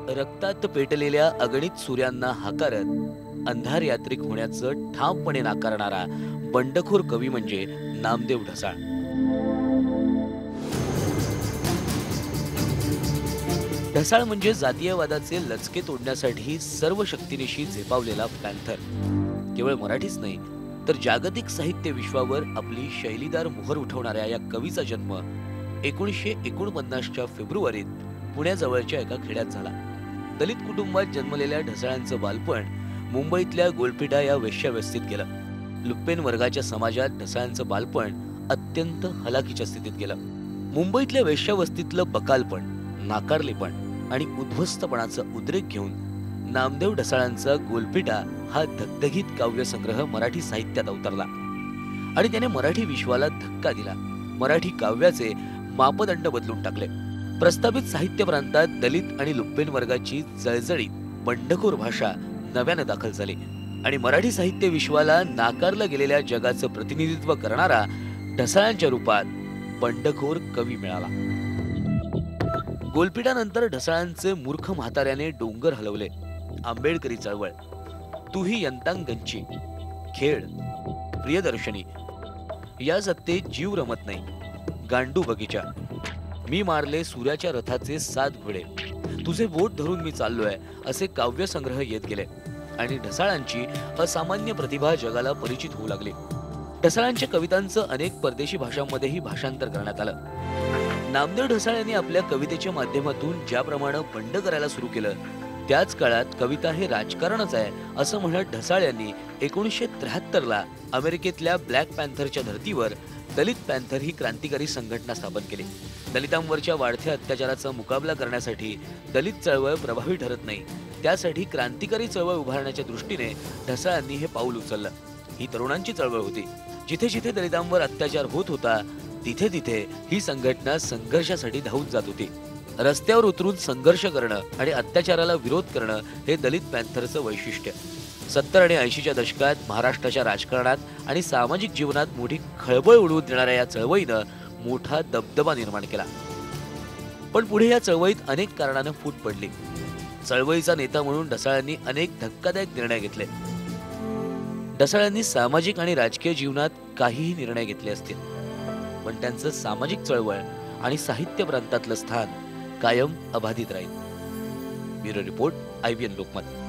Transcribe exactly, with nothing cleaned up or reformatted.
रक्तात पेटलेल्या अगणित सूर्यांना हाकारत अंधार यात्रिक होण्याचं ठामपणे नाकारणारा बंडखोर कवी म्हणजे नामदेव ढसाळ. ढसाळ म्हणजे जातीयवादाचे लचके तोडण्यासाठी सर्व शक्तीनिशी झेपावलेला पॅन्थर. केवळ मराठीच नाही तर जागतिक साहित्य विश्वावर आपली शैलीदार मोहर उठवणाऱ्या या कवीचा जन्म एकोणीसशे एकोणपन्नासच्या फेब्रुवारीत पुण्याजवळच्या एका खेड्यात झाला. दलित कुटुंबात जन्मलेल्या ढसाळांचं बालपण मुंबईतल्या गोलपेटा या वेश्यावस्थेत गेलं. लुप्पेन वर्गाच्या समाजात ढसाळांचं बालपण अत्यंत हलाखीच्या स्थितीत गेलं. मुंबईतल्या वेश्यावस्थीतलं बकालपण, नाकारलेपण आणि उद्ध्वस्तपणाचा उद्रेक घेऊन नामदेव ढसाळांचा गोलपेटा हा धगधगीत काव्यसंग्रह मराठी साहित्यात अवतरला आणि त्याने मराठी विश्वाला धक्का दिला. मराठी काव्याचे मापदंड बदलून टाकले. प्रस्तावित साहित्य प्रांतात दलित आणि लुप्पेन वर्गाची जळजळीत बंडखोर भाषा नव्याने दाखल झाली आणि मराठी साहित्य विश्वाला नाकारलं गेलेल्या जगाचं प्रतिनिधित्व करणारा ढसाळांच्या रूपात बंडखोर कवी मिळाला. गोलपेटानंतर ढसाळांचे मूर्ख म्हाताऱ्याने डोंगर हलवले, आंबेडकरी चळवळ, तूही यंतांगंची, खेळ, प्रियदर्शनी, या सत्तेत जीव रमत नाही, गांडू बगीचा, मी मारले सूर्याच्या रथाचे सात घोडे, तुझे बोट धरून मी चाललोय असे काव्यसंग्रह येत गेले आणि ढसाळांची असामान्य प्रतिभा जगाला परिचित होऊ लागली. ढसाळांच्या कवितांचं अनेक परदेशी भाषांमध्येही भाषांतर करण्यात आलं. नामदेव ढसाळ यांनी आपल्या कवितेच्या माध्यमातून ज्याप्रमाणे बंड करायला सुरू केलं त्याच काळात कविता हे राजकारणच आहे असं म्हणत ढसाळ यांनी एकोणीसशे त्र्याहत्तर ला अमेरिकेतल्या ब्लॅक पॅन्थरच्या धर्तीवर दलित पॅन्थर ही क्रांतिकारी संघटना स्थापन केली. दलितांवरच्या वाढत्या अत्याचाराचा मुकाबला करण्यासाठी दलित चळवळ प्रभावी ठरत नाही, त्यासाठी क्रांतिकारी चळवळ उभारण्याच्या दृष्टीने ढसाळांनी हे पाऊल उचललं. ही तरुणांची चळवळ होती. जिथे जिथे दलितांवर अत्याचार होत होता तिथे तिथे ही संघटना संघर्षासाठी धावून जात होती. रस्त्यावर उतरून संघर्ष करणं आणि अत्याचाराला विरोध करणं हे दलित पॅन्थरचं वैशिष्ट्य. सत्तर आणि ऐंशीच्या दशकात महाराष्ट्राच्या राजकारणात आणि सामाजिक जीवनात मोठी खळबळ उडवून देणाऱ्या या चळवळीनं मोठा दबदबा निर्माण केला. पण पुढे या चळवळीत अनेक कारणानं फूट पडली. चळवळीचा नेता म्हणून ढसाळांनी अनेक धक्कादायक निर्णय घेतले. ढसाळांनी सामाजिक आणि राजकीय जीवनात काहीही निर्णय घेतले असतील, पण त्यांचं सामाजिक चळवळ आणि साहित्य प्रांतातलं स्थान कायम अबाधित राहील. Bureau report, I V N Lokmat.